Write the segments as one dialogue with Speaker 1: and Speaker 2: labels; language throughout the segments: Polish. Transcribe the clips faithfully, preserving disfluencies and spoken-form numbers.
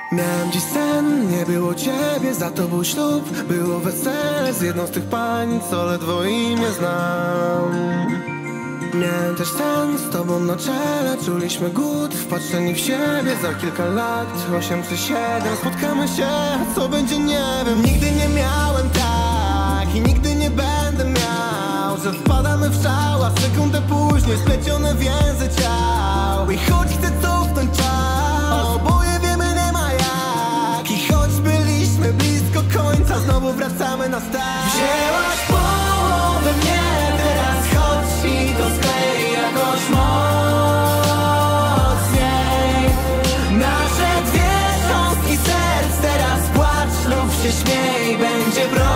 Speaker 1: Miałem dziś sen, nie było ciebie, za to był ślub. Było wesele z jedną z tych pań, co ledwo imię znam. Miałem też sen z tobą na czele, czuliśmy głód, wpatrzeni w siebie. Za kilka lat, osiem czy siedem, spotkamy się, a co będzie nie wiem. Nigdy nie miałem tak i nigdy nie będę miał, że wpadamy w szał, a sekundę później splecione więzy ciał. I choć chcę cofnąć czas, oboje wiemy nie ma jak. I choć byliśmy blisko końca, znowu wracamy na start. Wzięłaś połowę mnie, teraz chodź i to sklej jakoś mocniej. Nasze dwie cząstki serc, teraz płacz lub się śmiej, będzie prościej.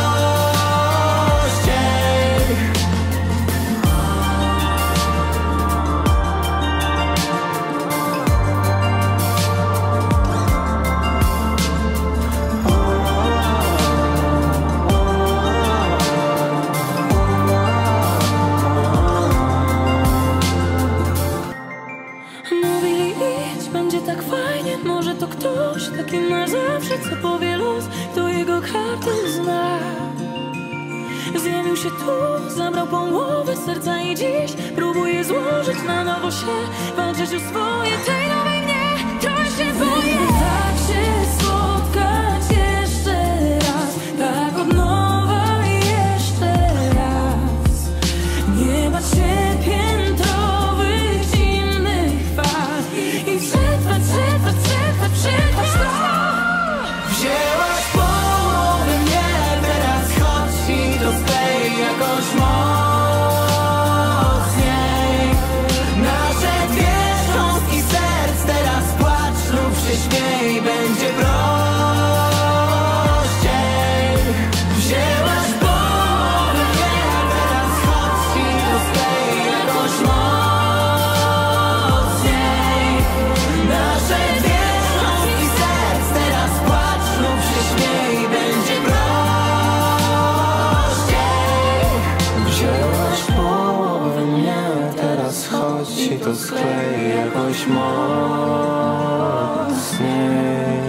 Speaker 2: Mówili idź, będzie tak fajnie. Może to ktoś taki na zawsze, co powie los, kto jego kartę zna. Zjawił się tu, zabrał połowę serca i dziś próbuje złożyć na nowo się, walczyć o swoje, tej nowej mnie. Trochę się boję tak się spotkać jeszcze raz, tak od nowa jeszcze raz. Nie bać się piętrowych zimnych fal i przetrwać, przetrwać, przetrwać, przetrwać to.
Speaker 1: Wzięłaś połowę mnie, teraz chodź i to sklej jakoś mocniej. Nasze dwie cząstki serc, teraz płacz lub się śmiej, będzie prościej. Wzięłaś połowę mnie, teraz chodź i to sklej jakoś mocniej. Nasze dwie cząstki serc, teraz płacz lub się śmiej, będzie prościej. Wzięłaś połowę mnie, teraz chodź i to sklej jakoś mocniej.